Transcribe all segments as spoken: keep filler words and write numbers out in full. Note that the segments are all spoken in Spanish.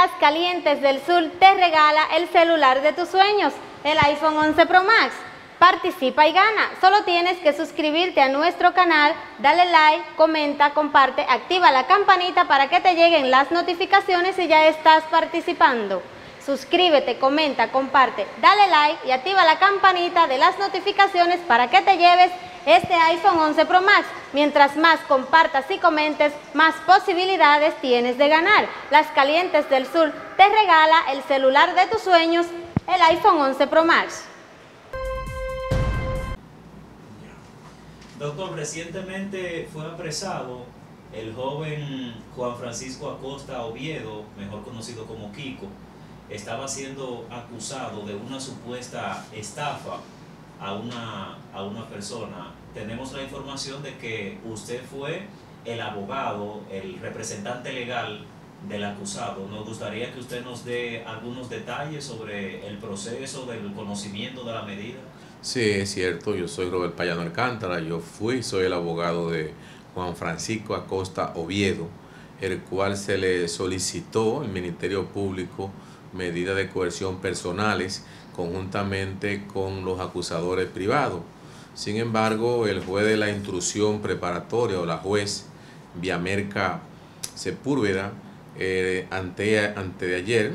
Las Calientes del Sur te regala el celular de tus sueños, el iPhone once Pro Max. Participa y gana. Solo tienes que suscribirte a nuestro canal, dale like, comenta, comparte, activa la campanita para que te lleguen las notificaciones si ya estás participando. Suscríbete, comenta, comparte, dale like y activa la campanita de las notificaciones para que te lleves este iPhone once Pro Max. Mientras más compartas y comentes, más posibilidades tienes de ganar. Las Calientes del Sur te regala el celular de tus sueños, el iPhone once Pro Max. Doctor, recientemente fue apresado el joven Juan Francisco Acosta Oviedo, mejor conocido como Kiko. Estaba siendo acusado de una supuesta estafa a una, a una persona. Tenemos la información de que usted fue el abogado, el representante legal del acusado. Nos gustaría que usted nos dé algunos detalles sobre el proceso del conocimiento de la medida. Sí, es cierto, yo soy Robert Payano Alcántara, yo fui, soy el abogado de Juan Francisco Acosta Oviedo, el cual se le solicitó al Ministerio Público medidas de coerción personales conjuntamente con los acusadores privados. Sin embargo, el juez de la instrucción preparatoria o la juez Viamerca Sepúlveda eh, ante, ante de ayer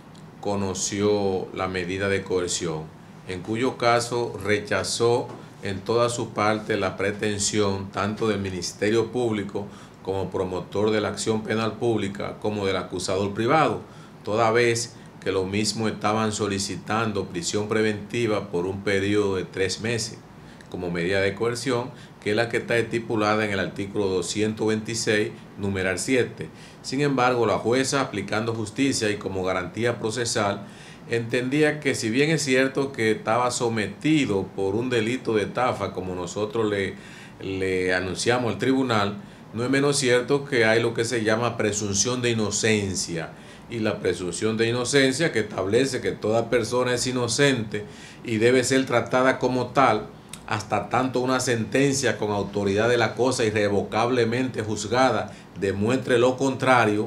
conoció la medida de coerción, en cuyo caso rechazó en toda su parte la pretensión tanto del Ministerio Público como promotor de la acción penal pública como del acusador privado, toda vez que lo mismo estaban solicitando prisión preventiva por un periodo de tres meses como medida de coerción, que es la que está estipulada en el artículo doscientos veintiséis, numeral siete. Sin embargo, la jueza, aplicando justicia y como garantía procesal, entendía que si bien es cierto que estaba sometido por un delito de estafa, como nosotros le, le anunciamos al tribunal, no es menos cierto que hay lo que se llama presunción de inocencia. Y la presunción de inocencia, que establece que toda persona es inocente y debe ser tratada como tal, hasta tanto una sentencia con autoridad de la cosa irrevocablemente juzgada demuestre lo contrario,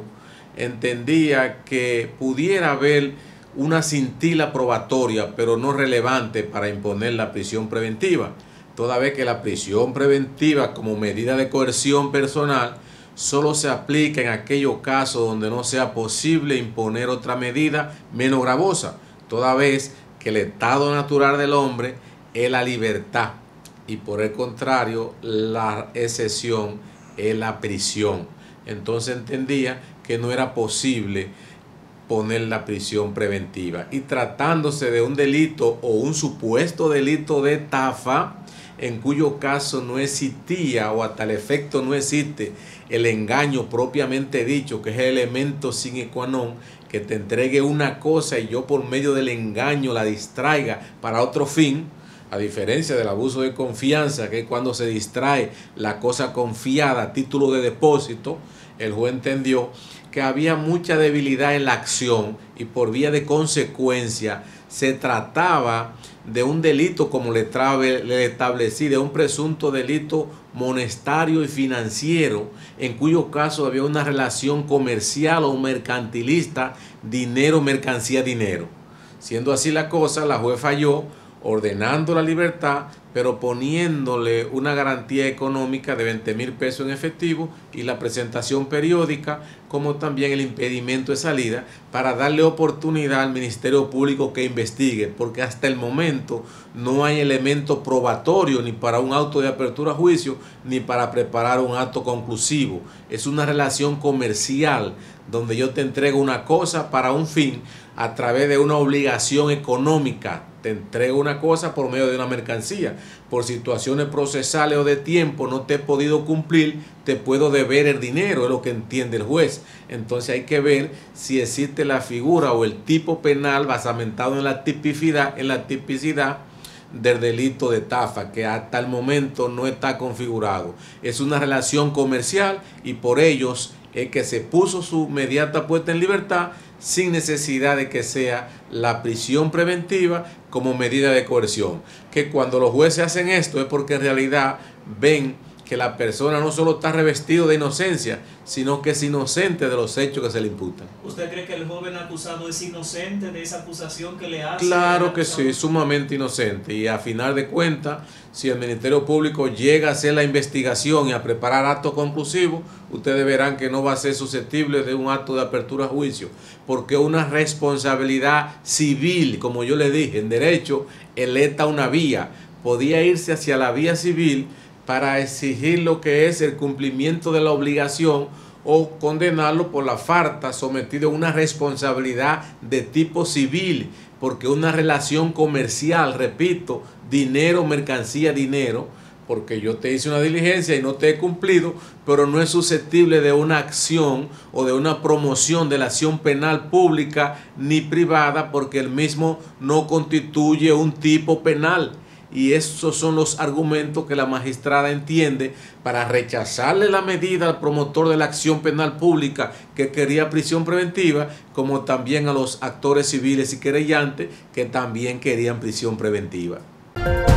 entendía que pudiera haber una cintila probatoria, pero no relevante para imponer la prisión preventiva, toda vez que la prisión preventiva como medida de coerción personal solo se aplica en aquellos casos donde no sea posible imponer otra medida menos gravosa, toda vez que el estado natural del hombre es la libertad y por el contrario la excepción es la prisión. Entonces entendía que no era posible poner la prisión preventiva, y tratándose de un delito o un supuesto delito de estafa, en cuyo caso no existía o a tal efecto no existe el engaño propiamente dicho, que es el elemento sine qua non, que te entregue una cosa y yo por medio del engaño la distraiga para otro fin, a diferencia del abuso de confianza, que es cuando se distrae la cosa confiada a título de depósito. El juez entendió que había mucha debilidad en la acción y por vía de consecuencia se trataba de un delito, como le, trabe, le establecí, de un presunto delito monetario y financiero, en cuyo caso había una relación comercial o mercantilista, dinero, mercancía, dinero. Siendo así la cosa, la juez falló ordenando la libertad, pero poniéndole una garantía económica de veinte mil pesos en efectivo y la presentación periódica, como también el impedimento de salida, para darle oportunidad al Ministerio Público que investigue, porque hasta el momento no hay elemento probatorio ni para un auto de apertura a juicio, ni para preparar un acto conclusivo. Es una relación comercial donde yo te entrego una cosa para un fin a través de una obligación económica. Te entrego una cosa por medio de una mercancía. Por situaciones procesales o de tiempo no te he podido cumplir, te puedo deber el dinero, es lo que entiende el juez. Entonces hay que ver si existe la figura o el tipo penal basamentado en la tipicidad, en la tipicidad del delito de estafa, que hasta el momento no está configurado. Es una relación comercial y por ellos es que se puso su inmediata puesta en libertad sin necesidad de que sea la prisión preventiva como medida de coerción. Que cuando los jueces hacen esto es porque en realidad ven que la persona no solo está revestido de inocencia, sino que es inocente de los hechos que se le imputan. ¿Usted cree que el joven acusado es inocente de esa acusación que le hace? Claro que sí, sumamente inocente. Y a final de cuentas, si el Ministerio Público llega a hacer la investigación y a preparar actos conclusivos, ustedes verán que no va a ser susceptible de un acto de apertura a juicio, porque una responsabilidad civil, como yo le dije, en derecho, electa una vía, podía irse hacia la vía civil para exigir lo que es el cumplimiento de la obligación o condenarlo por la falta sometido a una responsabilidad de tipo civil, porque una relación comercial, repito, dinero, mercancía, dinero, porque yo te hice una diligencia y no te he cumplido, pero no es susceptible de una acción o de una promoción de la acción penal pública ni privada, porque el mismo no constituye un tipo penal. Y esos son los argumentos que la magistrada entiende para rechazarle la medida al promotor de la acción penal pública que quería prisión preventiva, como también a los actores civiles y querellantes que también querían prisión preventiva.